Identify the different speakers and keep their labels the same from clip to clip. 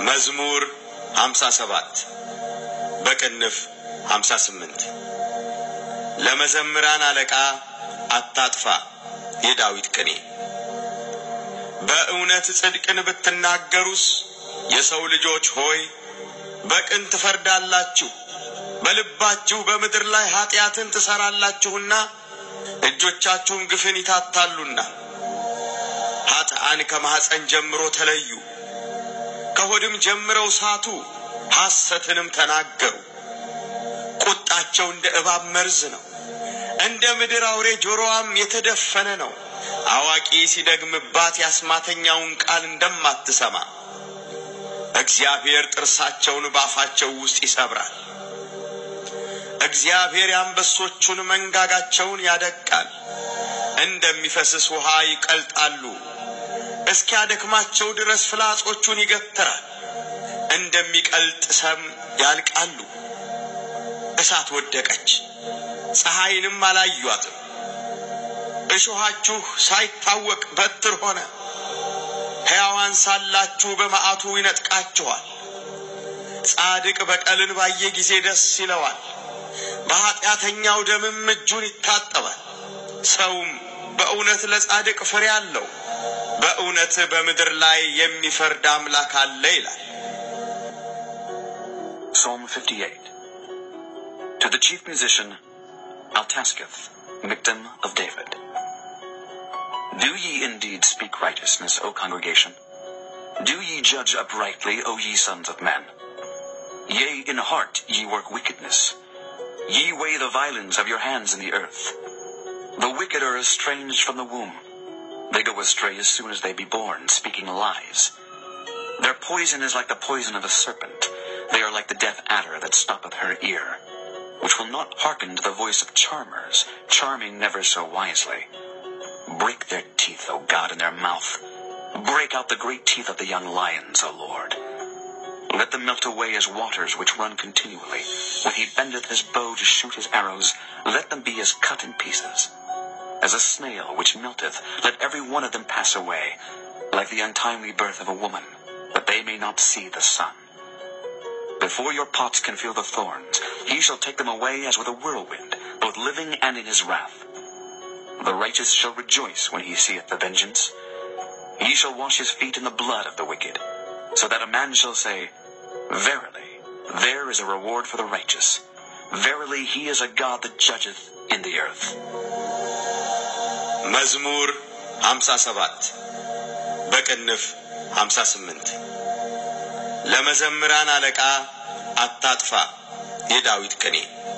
Speaker 1: መዝሙር 57 በቅንፍ 58 ለመዘምራን አለቃ አታጥፋ የዳዊት ቅኔ። በእውነት ጽድቅን ብትናገሩስ የሰው ልጆች ሆይ በቅን ትፈርዳላችሁ። በልባችሁ በምድር ላይ ኃጢአትን ትሰራላችሁና እጆቻችሁም ግፍን ይታታሉና። ኃጥአን ከማኅፀን ጀምሮ ተለዩ፣ ከሆድም ጀምረው ሳቱ፣ ሐሰትንም ተናገሩ። ቁጣቸው እንደ እባብ መርዝ ነው፣ እንደ ምድር አውሬ ጆሮዋም የተደፈነ ነው። አዋቂ ሲደግምባት ያስማተኛውን ቃል እንደማትሰማ እግዚአብሔር ጥርሳቸውን ባፋቸው ውስጥ ይሰብራል። እግዚአብሔር የአንበሶቹን መንጋጋቸውን ያደቃል። እንደሚፈስስ ውሃ ይቀልጣሉ፣ እስኪያደክማቸው ድረስ ፍላጾቹን ይገትራል። እንደሚቀልጥ ሰም ያልቃሉ። እሳት ወደቀች፣ ፀሐይንም አላዩአትም። እሾሃችሁ ሳይታወቅ በትር ሆነ። ሕያዋን ሳላችሁ በመዓቱ ይነጥቃችኋል። ጻድቅ በቀልን ባየ ጊዜ ደስ ይለዋል፣ በኃጢአተኛው ደምም እጁን ይታጠባል። ሰውም በእውነት ለጻድቅ ፍሬ አለው፣ በእውነት በምድር ላይ የሚፈርድ አምላክ አለ ይላል።
Speaker 2: Psalm 58. To the chief musician, Altasketh, victim of David. Do ye indeed speak righteousness, O congregation? Do ye judge uprightly, O ye sons of men? Yea, in heart ye work wickedness. Ye weigh the violence of your hands in the earth. The wicked are estranged from the womb. They go astray as soon as they be born, speaking lies. Their poison is like the poison of a serpent. They are like the deaf adder that stoppeth her ear, which will not hearken to the voice of charmers, charming never so wisely. Break their teeth, O God, in their mouth. Break out the great teeth of the young lions, O Lord. Let them melt away as waters which run continually. When he bendeth his bow to shoot his arrows, let them be as cut in pieces. As a snail which melteth, let every one of them pass away, like the untimely birth of a woman, that they may not see the sun. Before your pots can feel the thorns, he shall take them away as with a whirlwind, both living and in his wrath. The righteous shall rejoice when he seeth the vengeance. He shall wash his feet in the blood of the wicked, so that a man shall say, Verily, there is a reward for the righteous. Verily, he is a God that judgeth in the earth.
Speaker 1: መዝሙር 57 በቅንፍ 58 ለመዘምራን አለቃ አታጥፋ የዳዊት ቅኔ።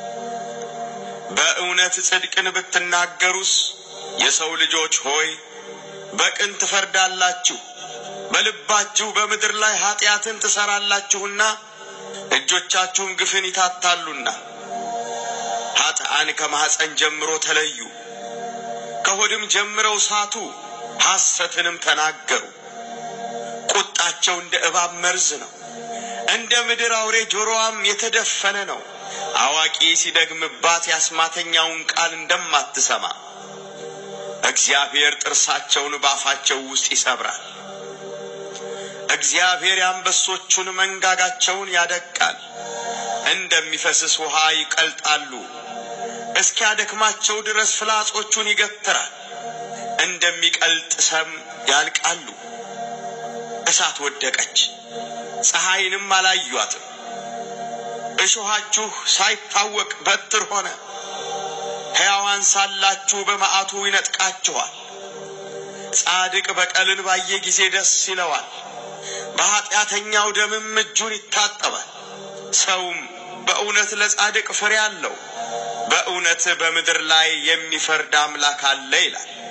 Speaker 1: በእውነት ጽድቅን ብትናገሩስ የሰው ልጆች ሆይ በቅን ትፈርዳላችሁ። በልባችሁ በምድር ላይ ኃጢአትን ትሰራላችሁና እጆቻችሁም ግፍን ይታታሉና። ኃጥአን ከማኅፀን ጀምሮ ተለዩ፣ ከሆድም ጀምረው ሳቱ፣ ሐሰትንም ተናገሩ። ቁጣቸው እንደ እባብ መርዝ ነው፣ እንደ ምድር አውሬ ጆሮዋም የተደፈነ ነው። አዋቂ ሲደግምባት ያስማተኛውን ቃል እንደማትሰማ እግዚአብሔር ጥርሳቸውን ባፋቸው ውስጥ ይሰብራል። እግዚአብሔር የአንበሶቹን መንጋጋቸውን ያደቃል። እንደሚፈስስ ውሃ ይቀልጣሉ፣ እስኪያደክማቸው ድረስ ፍላጾቹን ይገትራል። እንደሚቀልጥ ሰም ያልቃሉ። እሳት ወደቀች፣ ፀሐይንም አላዩአትም። እሾሃችሁ ሳይታወቅ በትር ሆነ። ሕያዋን ሳላችሁ በመዓቱ ይነጥቃችኋል። ጻድቅ በቀልን ባየ ጊዜ ደስ ይለዋል፣ በኃጢአተኛው ደምም እጁን ይታጠባል። ሰውም በእውነት ለጻድቅ ፍሬ አለው፣ በእውነት በምድር ላይ የሚፈርድ አምላክ አለ ይላል።